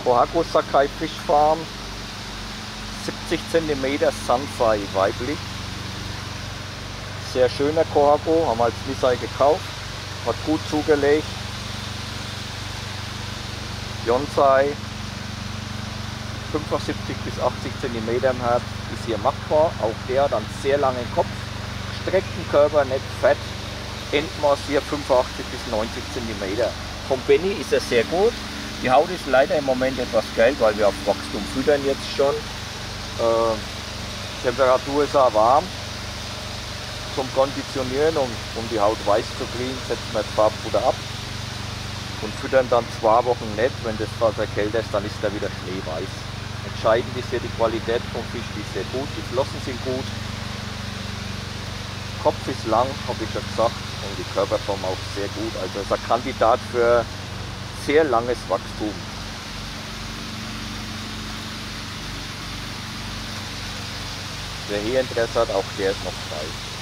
Kohaku Sakai Fish Farm, 70 cm Sansei weiblich. Sehr schöner Kohaku, haben wir als Nisei gekauft, hat gut zugelegt. Yonsei, 75 bis 80 cm im Herz, ist hier machbar. Auch der hat einen sehr langen Kopf, streckten Körper, nicht fett. Endmaß hier 85 bis 90 cm. Vom Benny ist er sehr gut. Die Haut ist leider im Moment etwas gelb, weil wir auf Wachstum füttern jetzt schon. Temperatur ist auch warm. Zum Konditionieren, um die Haut weiß zu kriegen, setzen wir das Farbfutter ab und füttern dann 2 Wochen nicht. Wenn das Wasser kälter ist, dann ist er wieder schneeweiß. Entscheidend ist hier die Qualität vom Fisch, die ist sehr gut, die Flossen sind gut, Kopf ist lang, habe ich schon gesagt, und die Körperform auch sehr gut. Also ist ein Kandidat für sehr langes Wachstum. Wer hier Interesse hat, auch der ist noch frei.